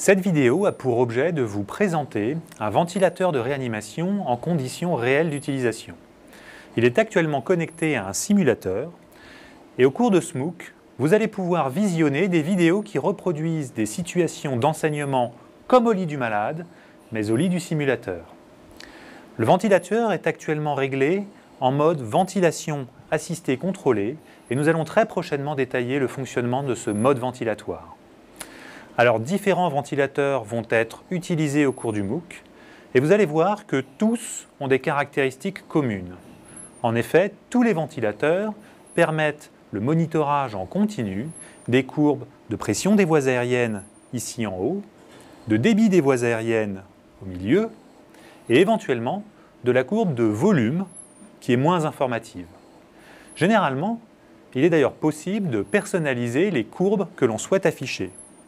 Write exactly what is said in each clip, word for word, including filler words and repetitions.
Cette vidéo a pour objet de vous présenter un ventilateur de réanimation en conditions réelles d'utilisation. Il est actuellement connecté à un simulateur et au cours de ce MOOC, vous allez pouvoir visionner des vidéos qui reproduisent des situations d'enseignement comme au lit du malade, mais au lit du simulateur. Le ventilateur est actuellement réglé en mode ventilation assistée contrôlée et nous allons très prochainement détailler le fonctionnement de ce mode ventilatoire. Alors, différents ventilateurs vont être utilisés au cours du MOOC et vous allez voir que tous ont des caractéristiques communes. En effet, tous les ventilateurs permettent le monitorage en continu des courbes de pression des voies aériennes ici en haut, de débit des voies aériennes au milieu et éventuellement de la courbe de volume qui est moins informative. Généralement, il est d'ailleurs possible de personnaliser les courbes que l'on souhaite afficher.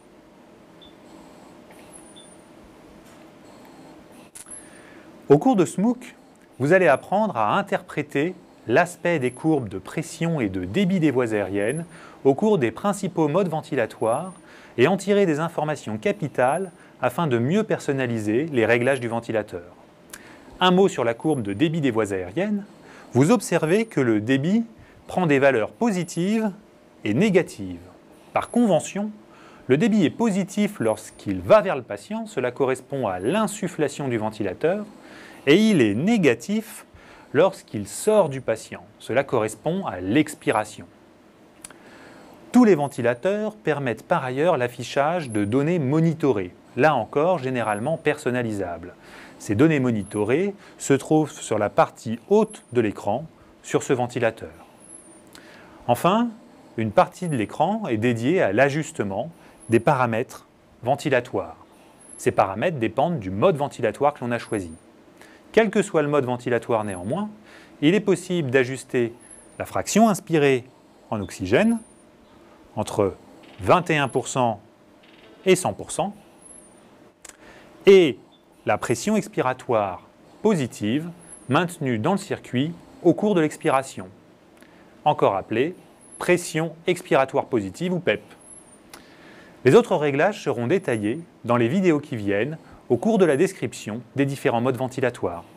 Au cours de ce MOOC, vous allez apprendre à interpréter l'aspect des courbes de pression et de débit des voies aériennes au cours des principaux modes ventilatoires et en tirer des informations capitales afin de mieux personnaliser les réglages du ventilateur. Un mot sur la courbe de débit des voies aériennes. Vous observez que le débit prend des valeurs positives et négatives. Par convention, le débit est positif lorsqu'il va vers le patient, cela correspond à l'insufflation du ventilateur, et il est négatif lorsqu'il sort du patient, cela correspond à l'expiration. Tous les ventilateurs permettent par ailleurs l'affichage de données monitorées, là encore généralement personnalisables. Ces données monitorées se trouvent sur la partie haute de l'écran, sur ce ventilateur. Enfin, une partie de l'écran est dédiée à l'ajustement des paramètres ventilatoires. Ces paramètres dépendent du mode ventilatoire que l'on a choisi. Quel que soit le mode ventilatoire néanmoins, il est possible d'ajuster la fraction inspirée en oxygène entre vingt et un pour cent et cent pour cent et la pression expiratoire positive maintenue dans le circuit au cours de l'expiration, encore appelée pression expiratoire positive ou P E P. Les autres réglages seront détaillés dans les vidéos qui viennent au cours de la description des différents modes ventilatoires.